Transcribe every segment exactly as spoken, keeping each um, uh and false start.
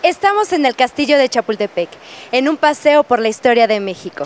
Estamos en el Castillo de Chapultepec, en un paseo por la historia de México.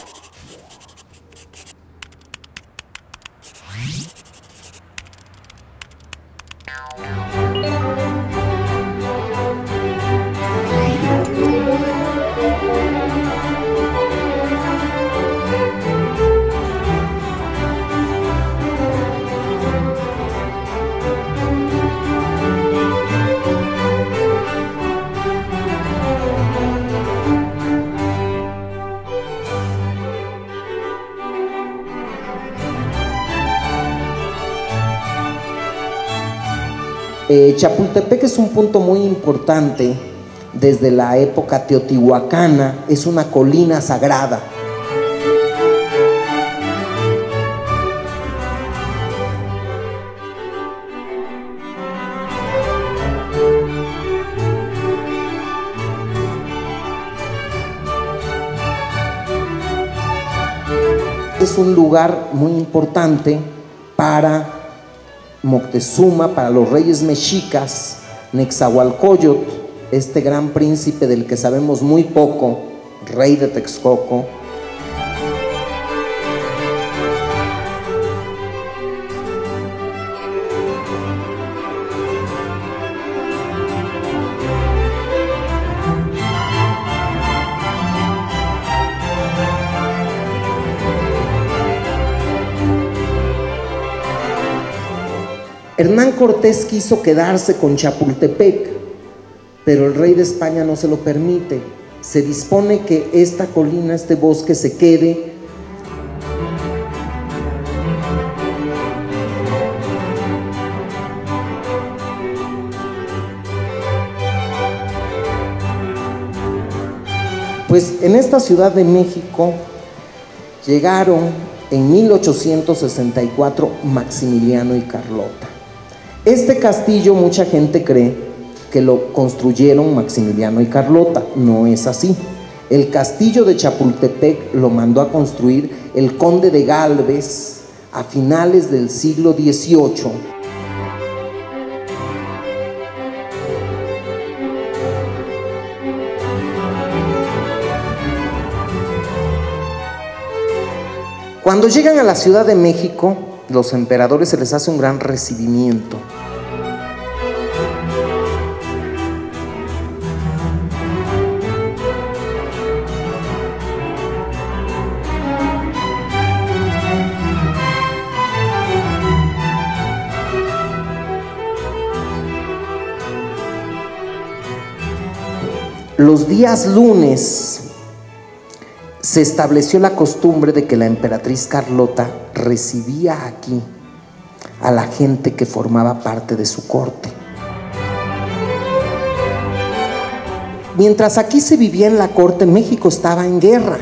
Eh, Chapultepec es un punto muy importante desde la época teotihuacana, es una colina sagrada. Es un lugar muy importante para Moctezuma, para los reyes mexicas, Netzahualcóyotl, este gran príncipe del que sabemos muy poco, rey de Texcoco. Hernán Cortés quiso quedarse con Chapultepec, pero el rey de España no se lo permite. Se dispone que esta colina, este bosque se quede. Pues en esta Ciudad de México llegaron en mil ochocientos sesenta y cuatro Maximiliano y Carlota. Este castillo mucha gente cree que lo construyeron Maximiliano y Carlota. No es así. El castillo de Chapultepec lo mandó a construir el conde de Gálvez a finales del siglo dieciocho. Cuando llegan a la Ciudad de México, los emperadores se les hace un gran recibimiento. Los días lunes se estableció la costumbre de que la emperatriz Carlota recibía aquí a la gente que formaba parte de su corte. Mientras aquí se vivía en la corte, México estaba en guerra.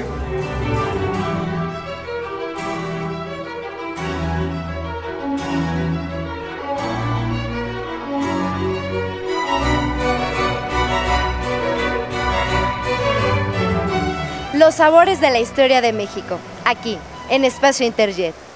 Los sabores de la historia de México, aquí, en Espacio Interjet.